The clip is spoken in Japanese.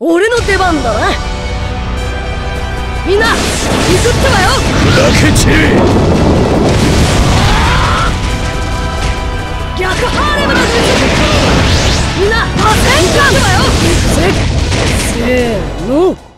俺の出番だな。みんな行くってばよ。 砕け散れ。 逆ハーレムの術。みんな行くってばよ。せーの。